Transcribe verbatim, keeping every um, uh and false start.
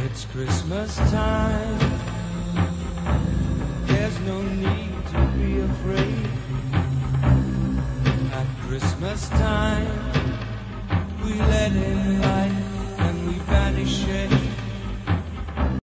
It's Christmas time. There's no need to be afraid. At Christmas time